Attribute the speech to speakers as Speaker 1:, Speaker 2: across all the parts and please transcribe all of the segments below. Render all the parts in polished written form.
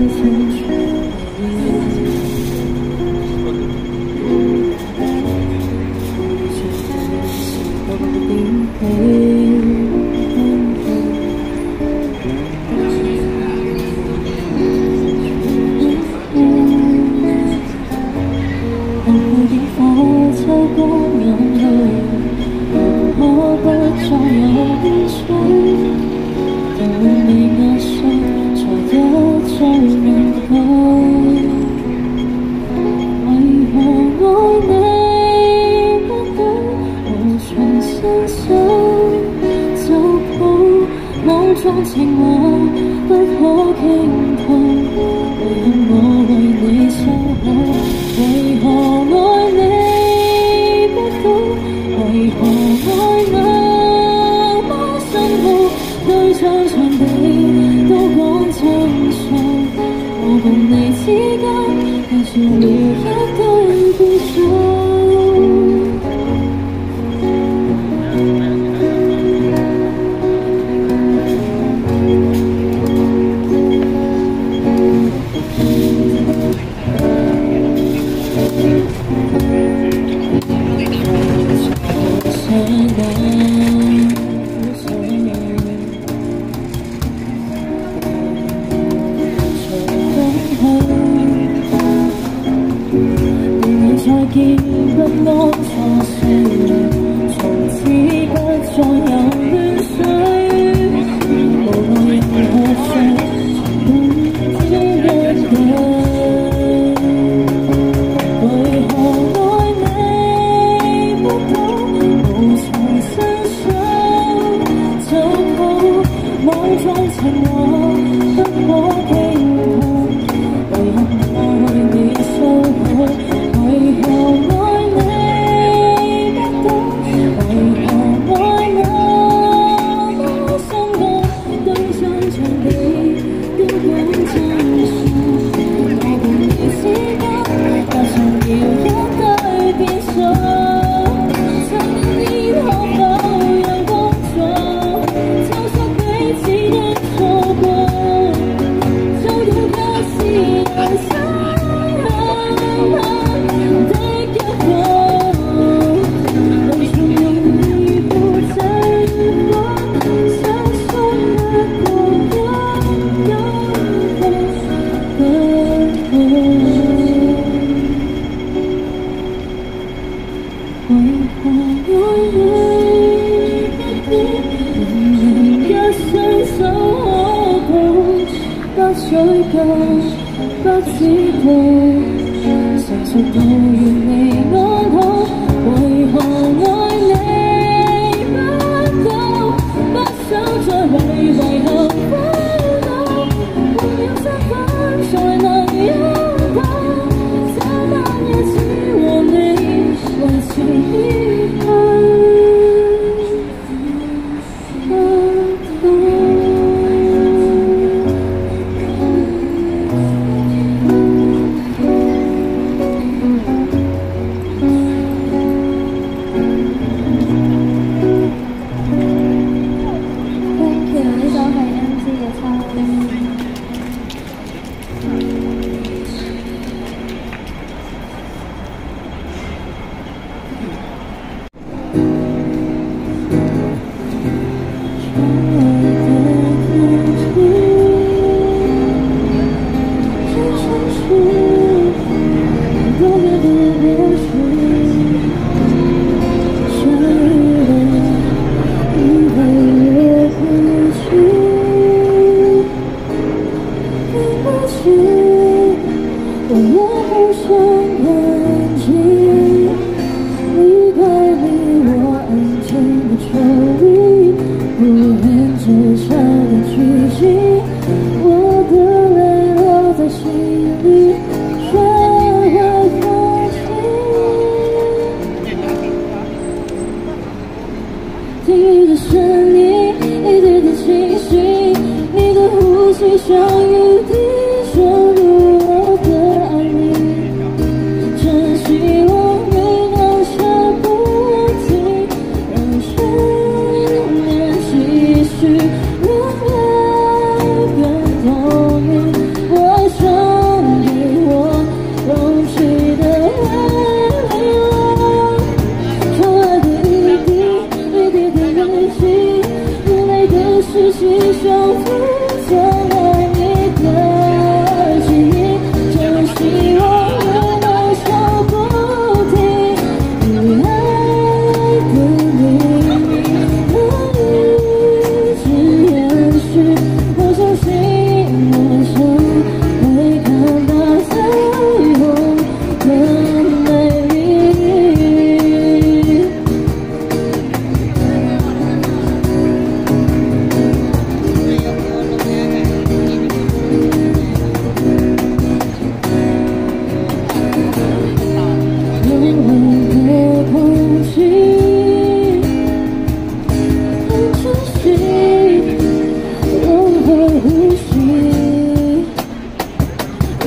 Speaker 1: 相遇的说入我的爱里。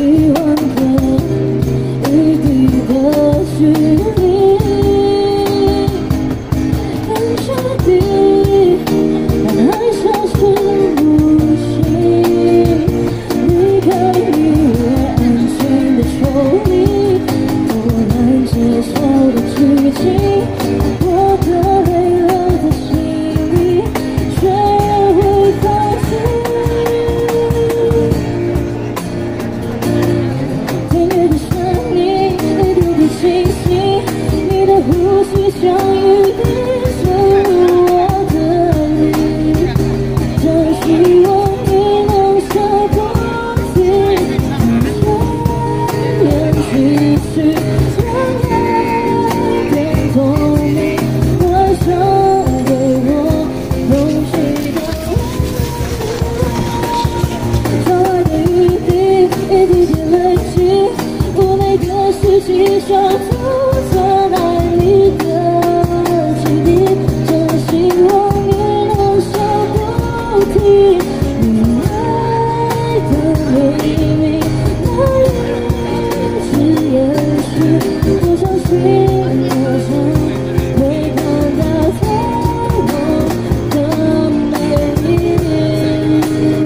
Speaker 1: 望的一滴的距离，很确定，但还像是无心。离开你，我安静的抽离，我难接受的剧情，我的泪留在心里，却也会放弃。听你的声音，一滴滴清晰，你的呼吸像雨滴渗入我的里，真希望你能下不停，眼继续让爱变透明，晚上给我空气的窗外的雨滴，一滴滴累积，妩媚的世纪上涂上爱你的基地，真希望你能下不停，你爱的秘密难以只延续，我相信我将会看到彩虹的美丽。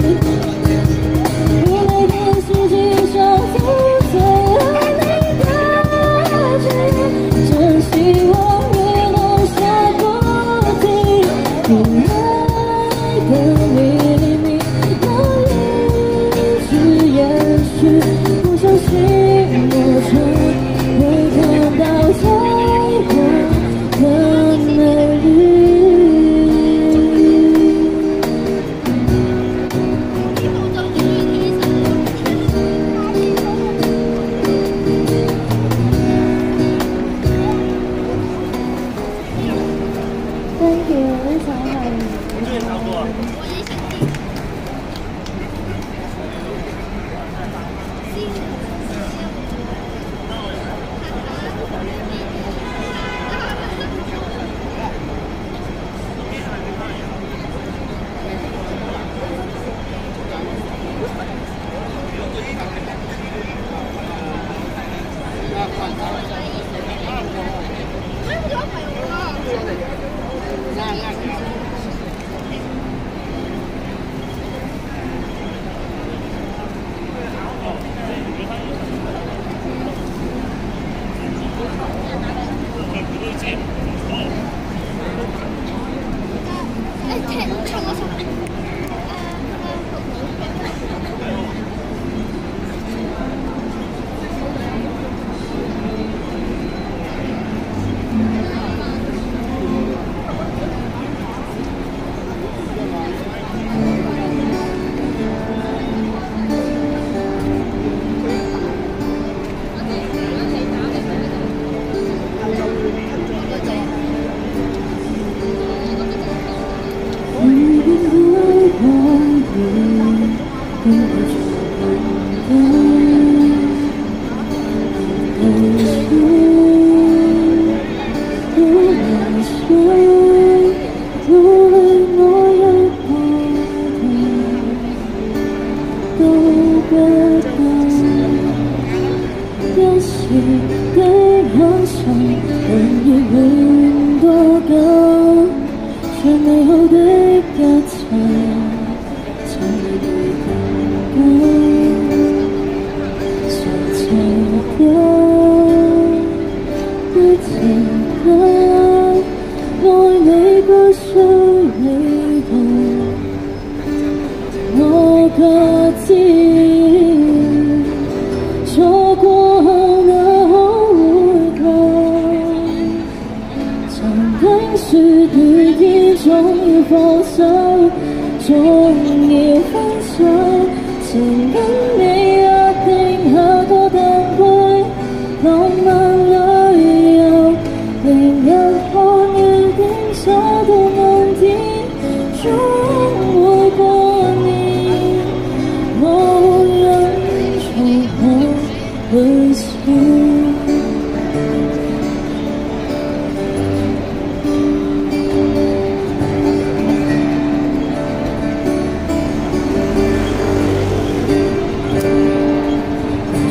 Speaker 1: 妩媚的世纪上涂最爱你的记忆，真希望你能下不停，你爱的秘密难以只延续，我相信我将会看到彩虹的美丽。Thank you， 非常好。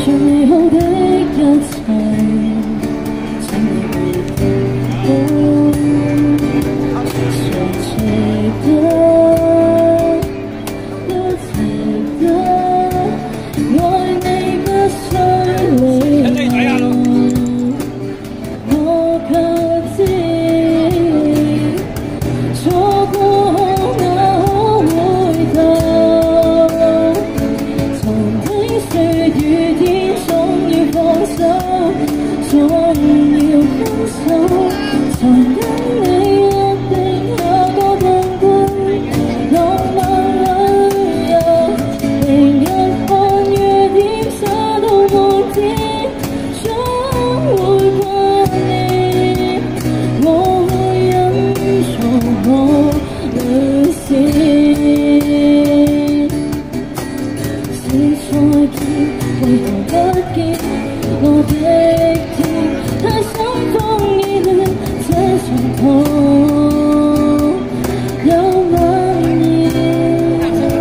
Speaker 1: 最美好的一切，請你回報，誰值得？不值得，愛你不需理由，我卻知，錯過哪可回頭？曾聽說雨天總要放手，總要分手，曾跟你約定下個定居，浪漫旅遊，明日看雨點灑到滿天，總會掛念，我會隱藏我淚腺。是再見，為何不見我的天？太心慌意亂，這場痛有蔓延。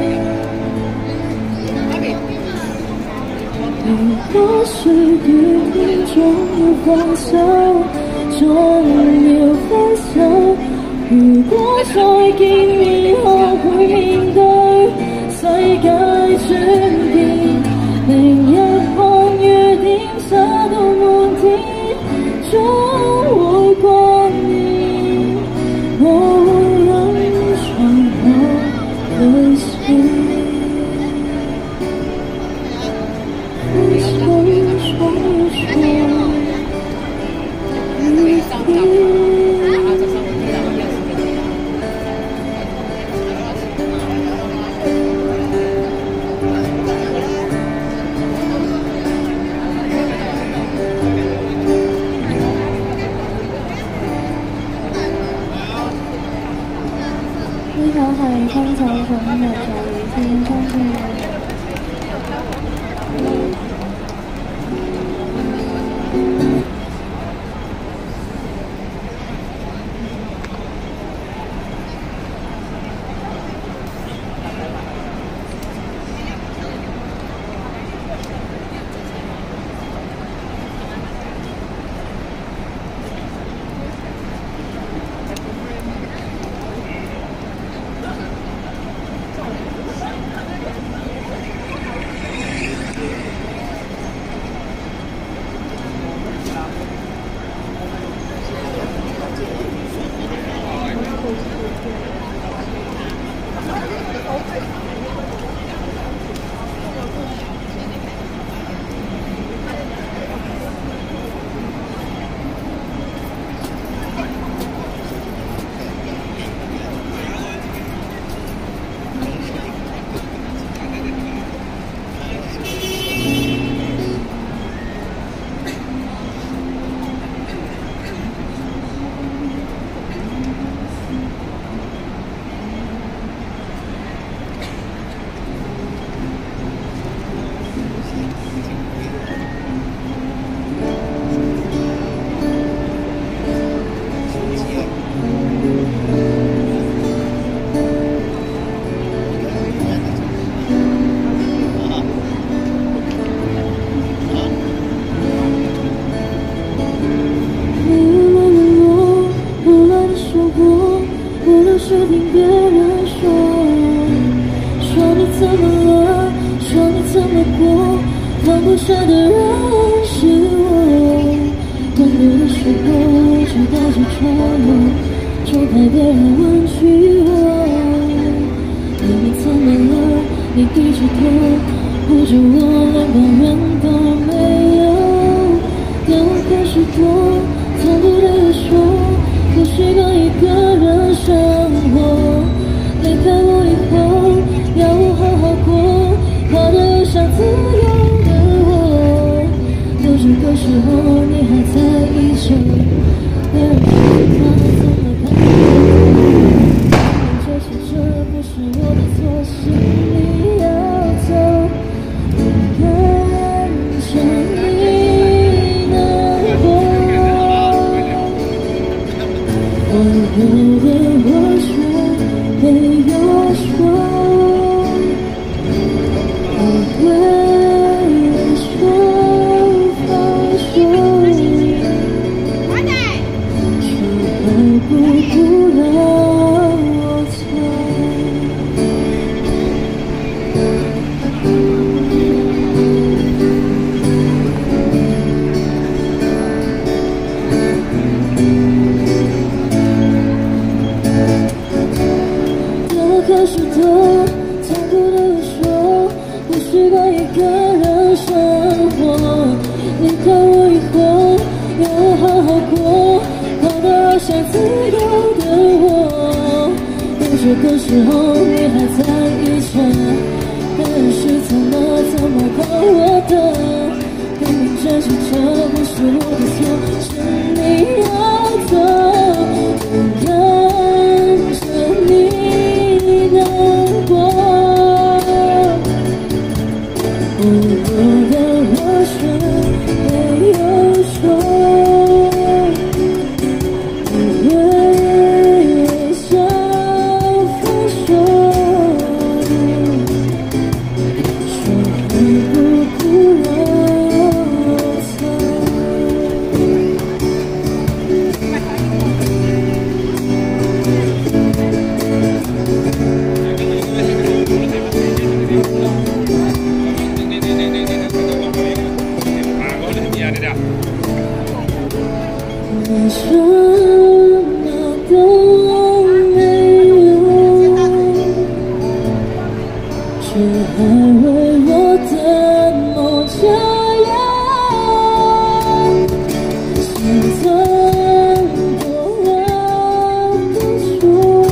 Speaker 1: 如果說雨天總要放手，總要分手，如果再見面學會面對世界轉變，明日看雨點灑到滿天，總會掛念，我會隱藏我淚腺。呢首係分手總係在雨天中嘅。是听别人说，说你怎么了，说你怎么过，放不下的人是我。梦里的时候就带着沉默，就怕别人问起我。你怎么了？你低着头，护着我，连旁人都没有。电话开始多，从不对我说。我习惯一个人生活，离开我以后，要我好好过，怕得又想自由的我。可是这时候你还在意着别人说他怎么看我，这些这不是我的错，是你要走，我跟着你难过。我有对我说，没有说，我会说。 的，明明这是这本书的错，是你要走，我看着你难过。我的话却没有说，微笑分手，说会不顾我为什么都没有，却还为我的梦这样，心疼过了的说，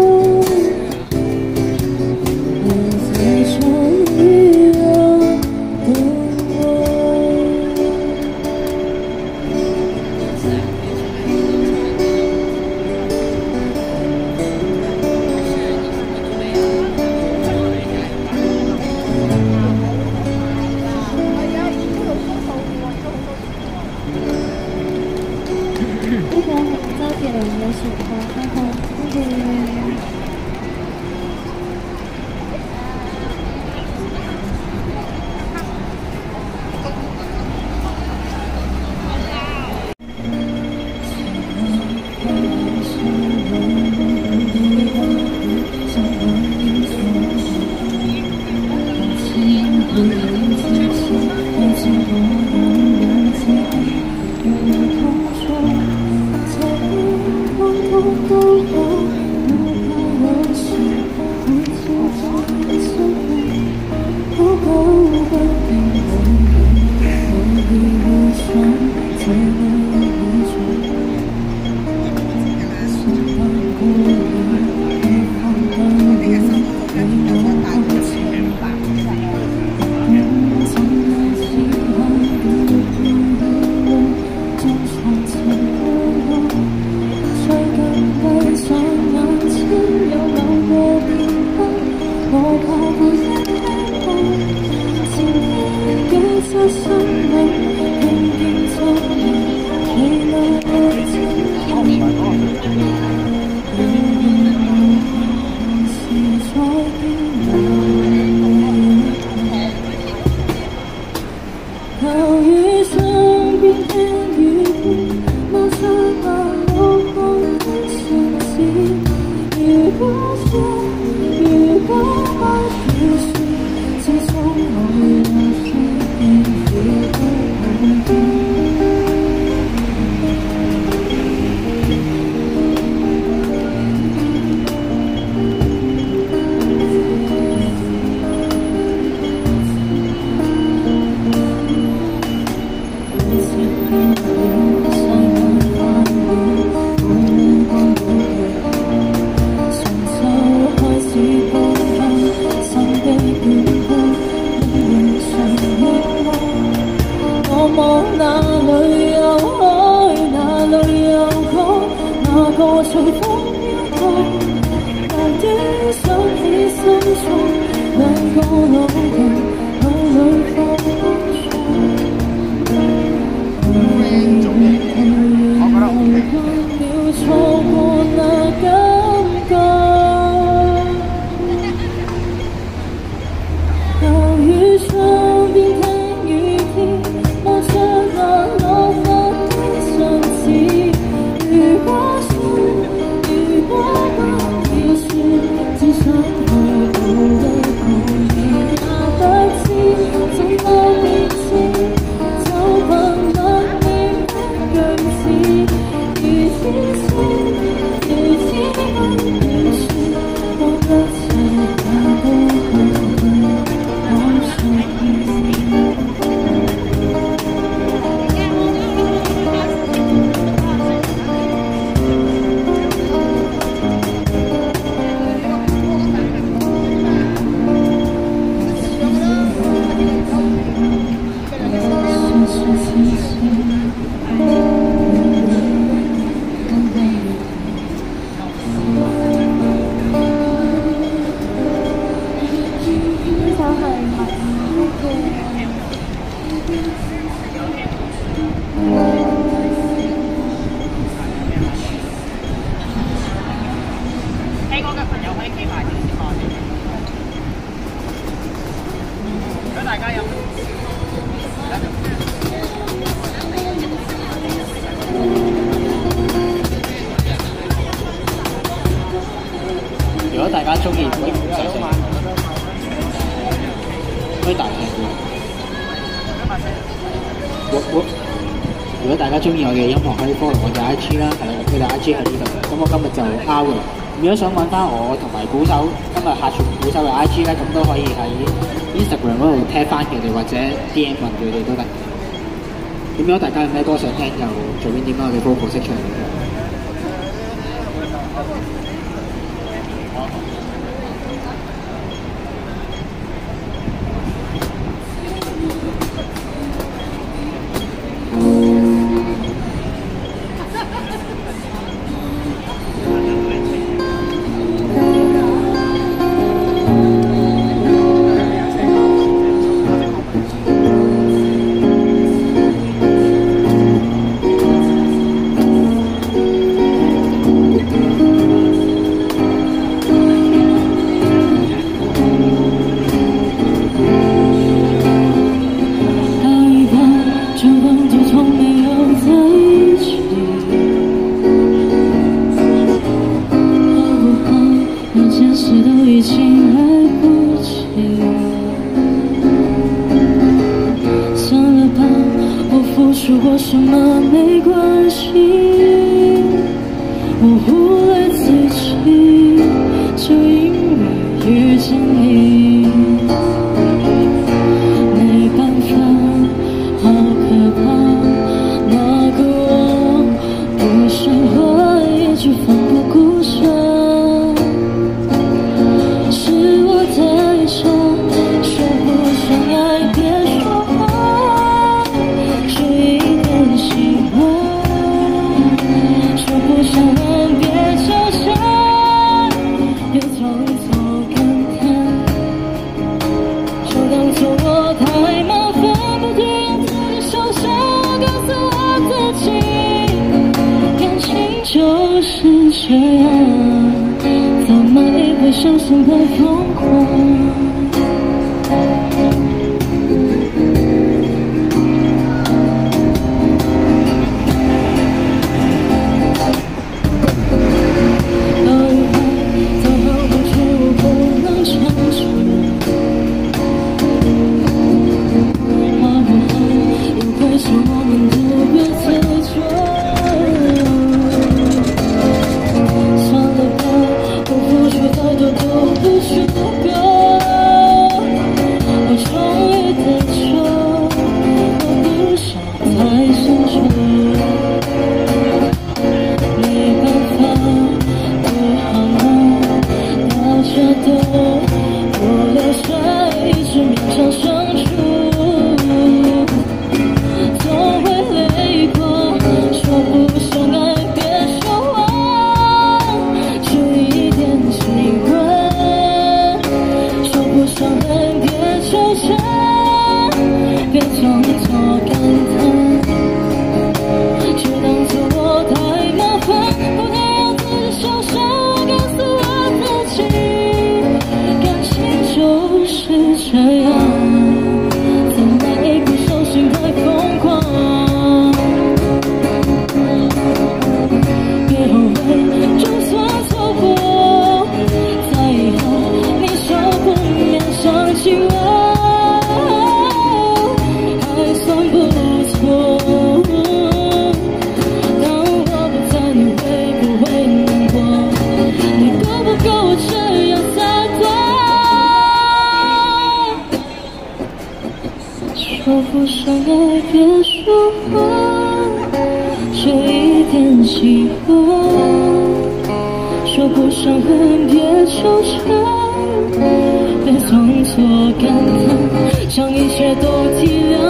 Speaker 1: 还在找理由等我。如果早点有喜欢，然后隨風飄過，難於想起心中兩個老人腦裏放錯，了錯過那感覺，由於窗邊聽雨天，望着那落花的相似，如果
Speaker 2: 聽歌嘅朋友可以企埋啲先望。如果大家有，如果大家中意，可以大聲啲。如果大家中意我嘅音樂，可以 follow 我嘅 IG 啦，係啦，佢哋 IG 喺呢度。咁我今日就 out 嘅。如果想揾翻我同埋鼓手今日客串鼓手嘅 IG 咧，咁都可以喺 Instagram 嗰度 tag 翻佢哋，或者 DM 問佢哋都得。咁如果大家有咩歌想聽，就隨便點啦，我哋 vocal 識出嚟嘅。
Speaker 1: 说过什么没关系，我忽略自己，就因为遇见你，没办法，好可怕，那个我不像话，一直奋不顾身，是我太傻，说不上爱别说话，只一点喜欢，说不上爱别纠缠，别装作感叹，就当作我太麻烦，不停让自己受伤，告诉我自己，感情就是这样，怎么一不小心会疯狂。说不上爱别说话，就一点喜欢，说不上恨别纠缠，别装作感叹，将一切都体谅。